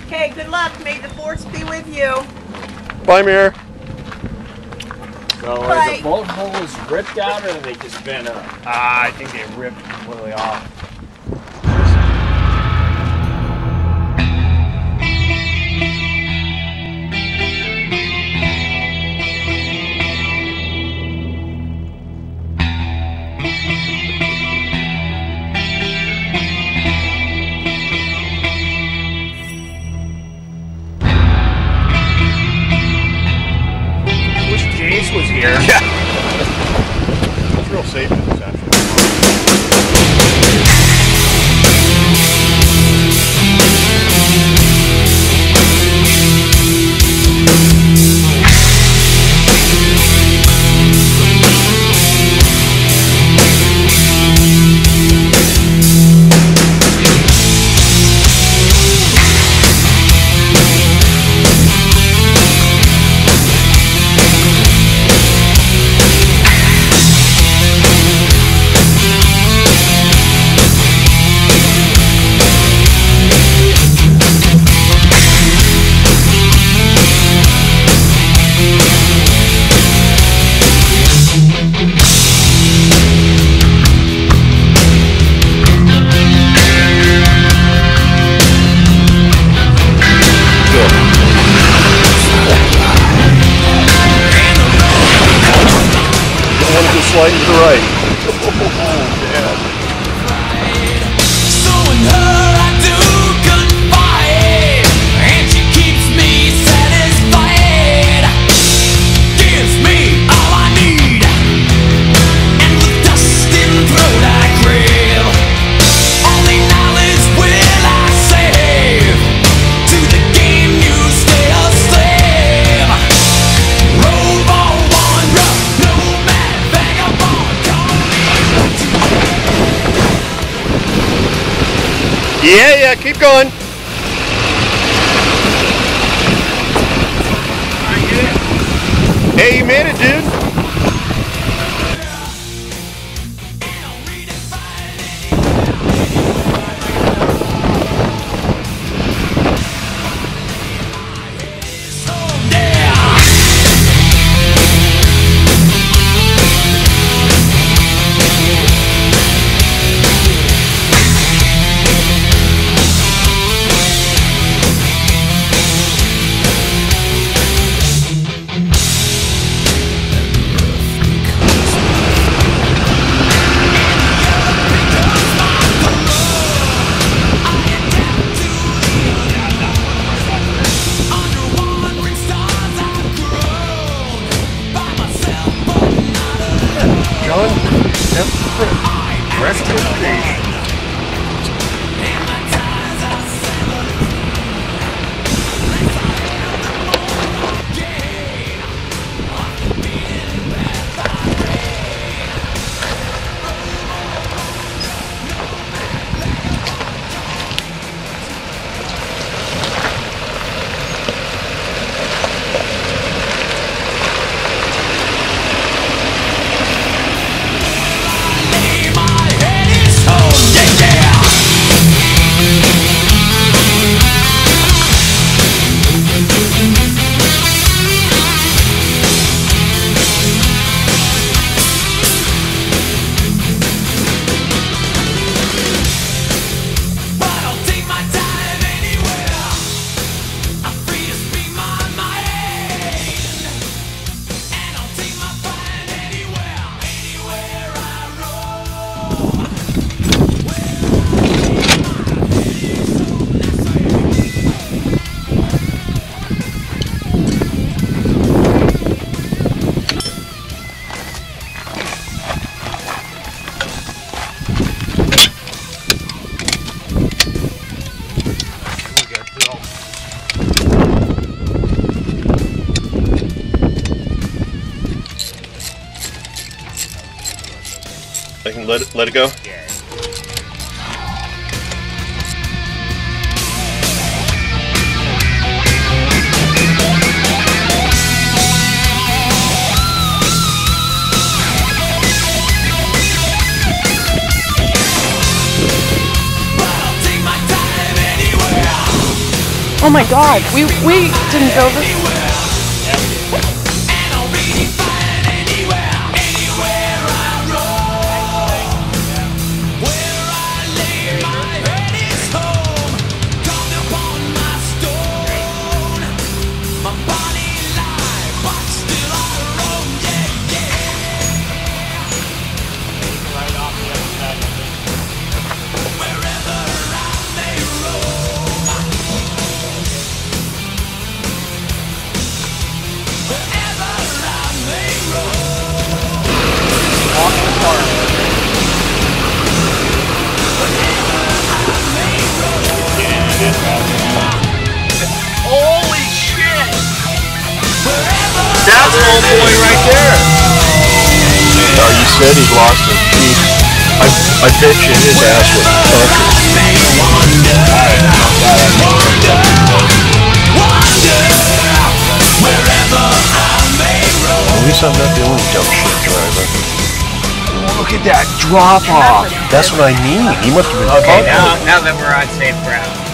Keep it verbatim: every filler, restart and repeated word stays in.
Okay, good luck. May the force be with you. Bye, Mirror. So Bye. is the bolt holes ripped out or have they just been up? Ah, I think they ripped completely off. Was here. Yeah. It's real safe in this actually. Sliding to the right. Oh, man. So in her I do confide, and she keeps me satisfied. Gives me all I need, and with dust in throat I crave. Only knowledge will I save. To the game you stay a slave. Rove or wander, nomad, vagabond, call me. Yeah, yeah, keep going. Hey, you made it, dude. Rescue. I can let it let it go? Yeah. Oh my god, we we didn't build this. Holy shit! That's old boy right there. No, you said he lost his teeth. I, I bet you his ass was punctured. At least I'm not the only dumb shit driver. Look at that drop off. That's what I mean. He must have been Okay, punctured. now, now that we're on safe ground.